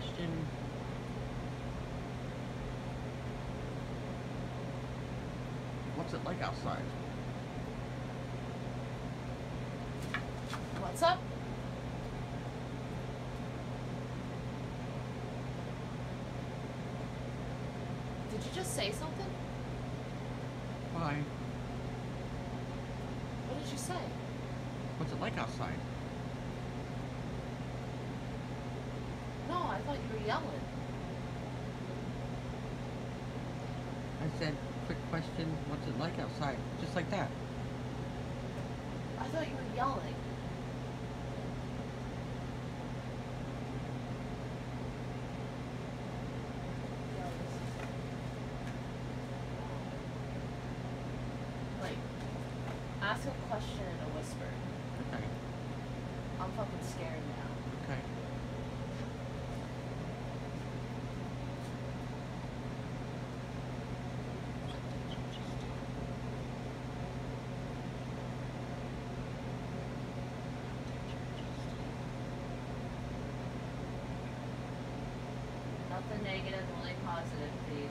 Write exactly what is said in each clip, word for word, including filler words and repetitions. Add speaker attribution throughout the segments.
Speaker 1: question. What's it like outside?
Speaker 2: What's up? Did you just say something?
Speaker 1: Why?
Speaker 2: What did you say?
Speaker 1: What's it like outside?
Speaker 2: No, I thought you were yelling.
Speaker 1: I said, quick question, what's it like outside? Just like that.
Speaker 2: I thought you were yelling. Like, ask a question in a whisper.
Speaker 1: Okay.
Speaker 2: I'm fucking scared now.
Speaker 1: Okay.
Speaker 2: Nothing negative, only positive, please.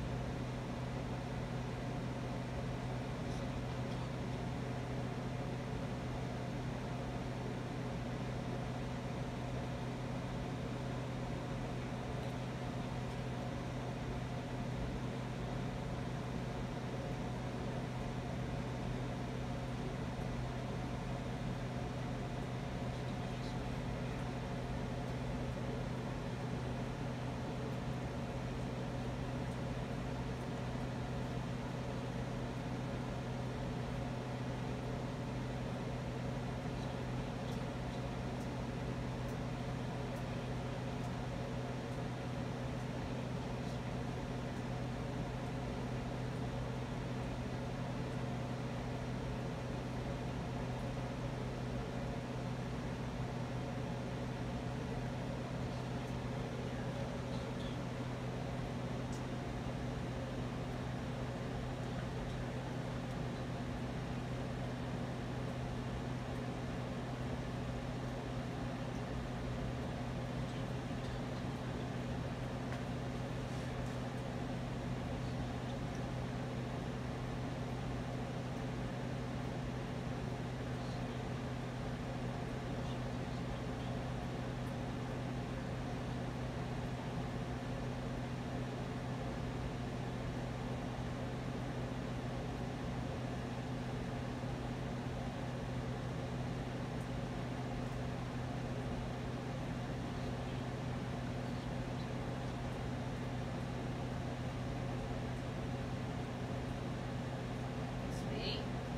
Speaker 2: Sweet.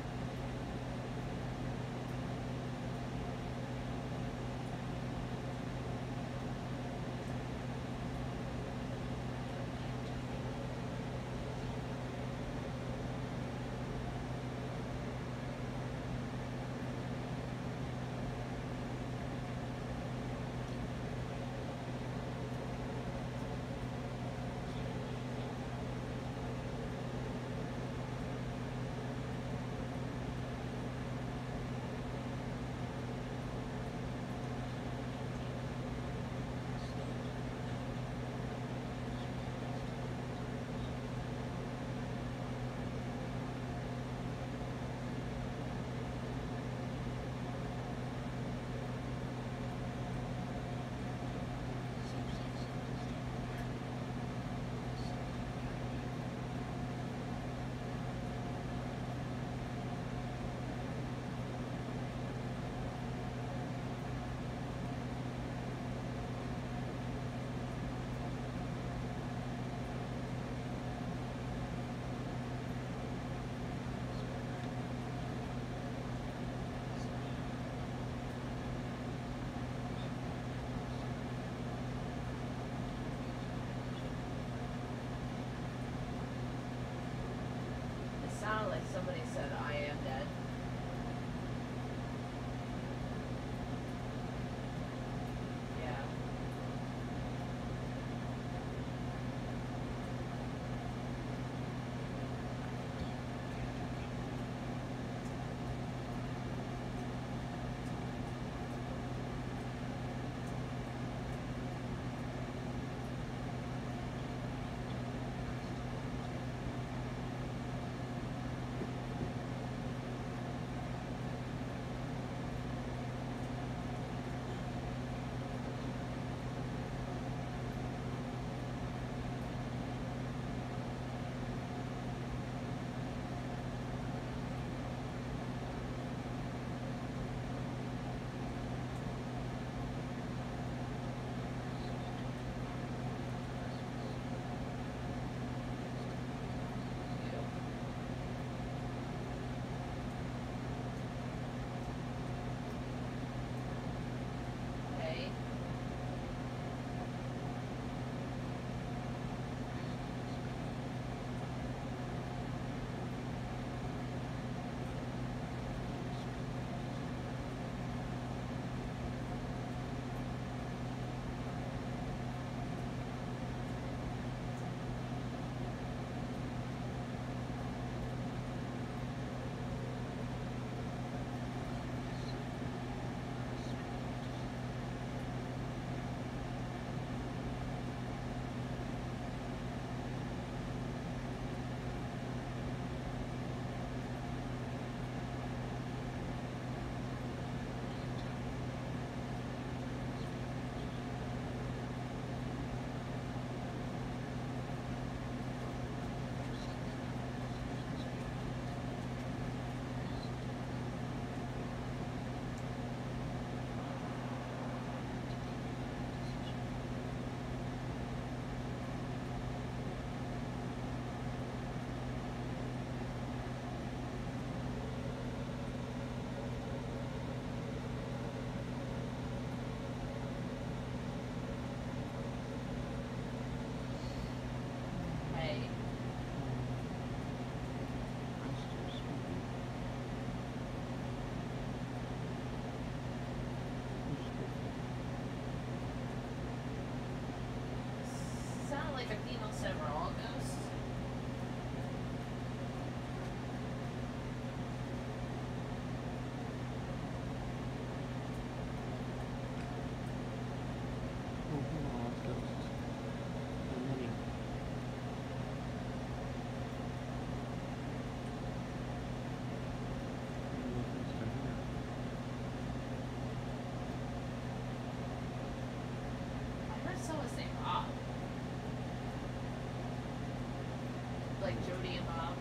Speaker 2: It sounded like somebody said, I am dead. Yeah. Efectivo said we're all ghosts.
Speaker 1: Oh, come on, ghosts. How many?
Speaker 2: I heard someone say Bob. Like Jody and Bob.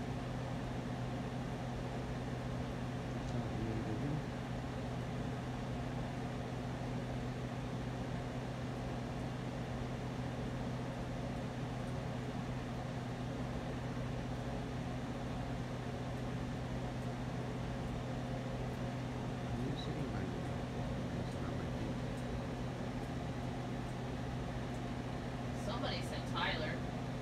Speaker 2: Somebody said Tyler.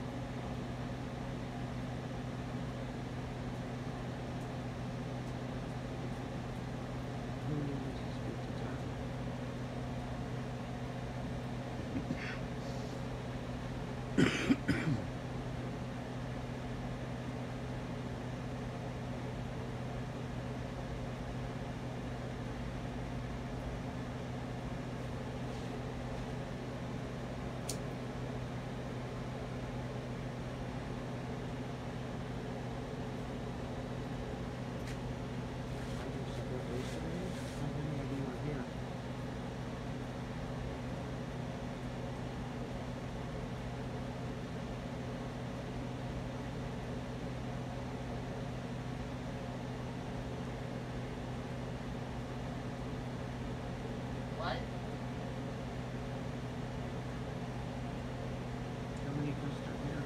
Speaker 2: What?
Speaker 1: How many ghosts are here?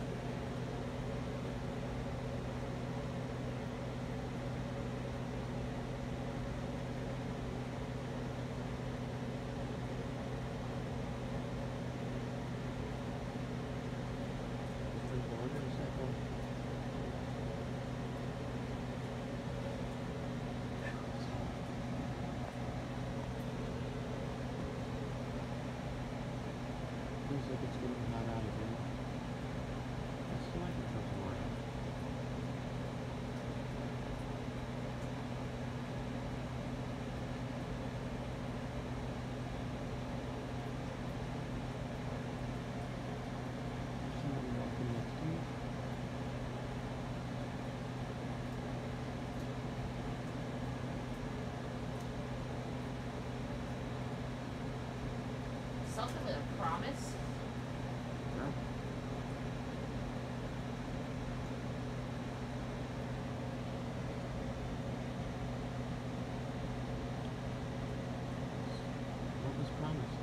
Speaker 1: Is there one or is that one? Feels like it's getting hot out again. I still like it for water. Somebody walking next to me.
Speaker 2: Something with a promise?
Speaker 1: No? What was promised?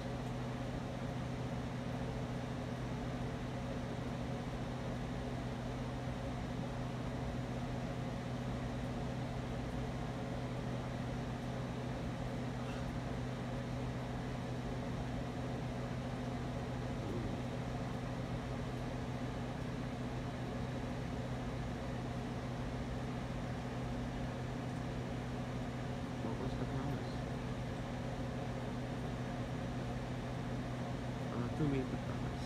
Speaker 1: What was the promise? Uh, who made the promise?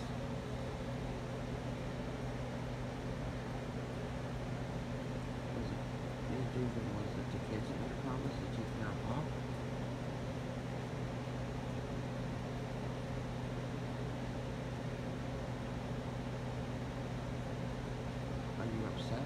Speaker 1: Was it me, David, was it the kids that made a promise to take care of Bob? Are you upset?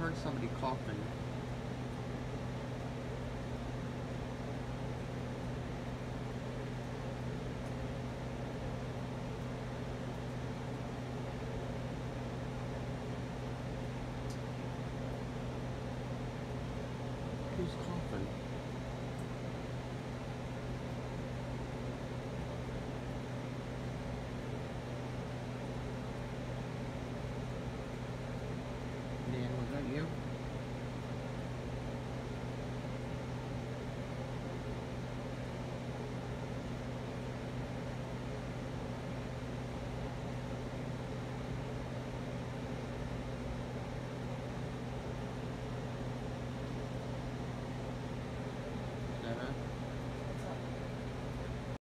Speaker 1: heard somebody coughing